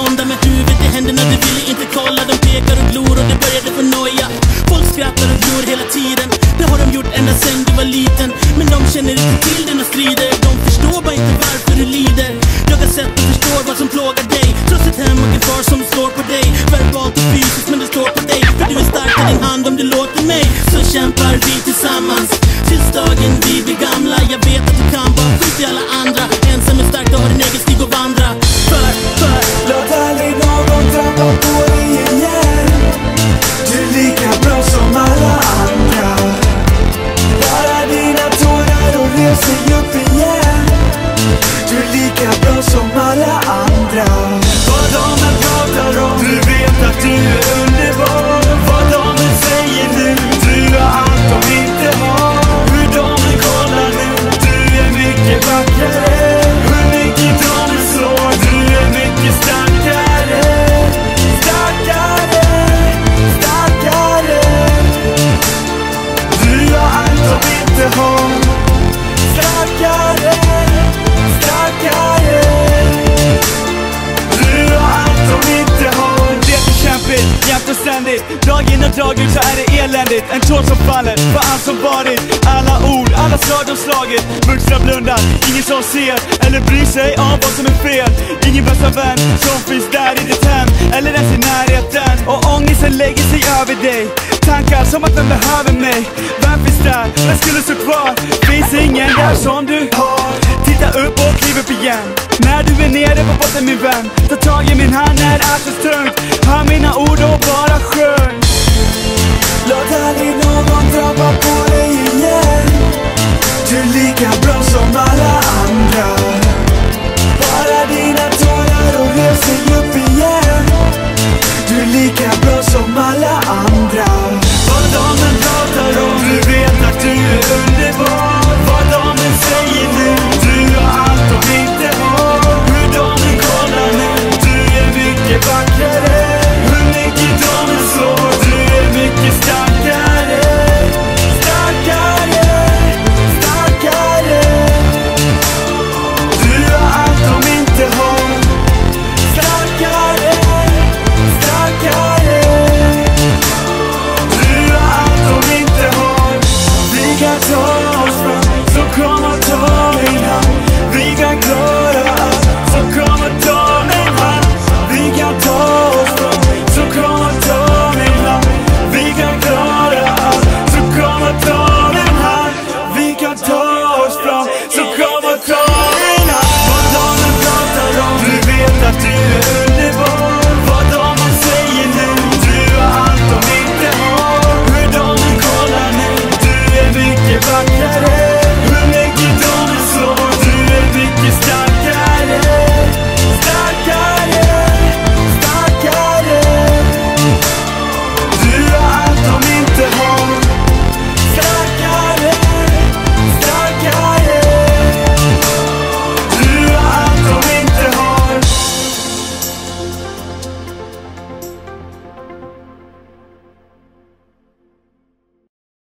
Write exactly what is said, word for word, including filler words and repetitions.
måndag med huvudet i händerna, du ville inte kolla. De pekar och glor och det började få noja. Folk skrattar och glor hela tiden, det har de gjort ända sen du var liten. Men de känner inte till dina strider, de förstår bara inte varför du lider. Jag har sett och förstår vad som plågar dig, trots ett hem och en far som slår på dig. Verbalt och fysiskt men det står på dig, för du är stark i din hand om du låter mig. Så kämpar vi tillsammans tills dagen vi blir gamla. Jag vet att du kan vara skit i alla andra, ensam är stark, du har din egen stig att vandra. För, för låt aldrig någon trampa på dig igen. Du är lika bra som alla andra. Bara dina tårar och rev sig upp igen. Du är lika bra som alla andra. Vad de än pratar om, du vet att du är underbar. Vad de än säger nu, du har allt de inte har. Hur de än kollar nu, du är mycket vackrare. Hur mycket de än slår, du är mycket starkare. Starkare, starkare. Du har allt de inte har. Starkare, starkare. Du har allt de inte har. Det är kämpigt, jämt och ständigt. Dag in och dag ut så är det eländigt. En tår som faller för allt som varit. Alla ord, alla slag de slagit. Vuxna blundar, ingen som ser eller bryr sig om vad som är fel. Ingen bästa vän som finns där i ditt hem eller ens i närheten. Och ångesten lägger sig över dig. Tankar som att den behöver mig. Vem finns där? Vem skulle stå kvar? Finns ingen där som du har. Titta upp och kliv upp igen. När du är nere på botten min vän, ta tag i min hand när allt är tungt.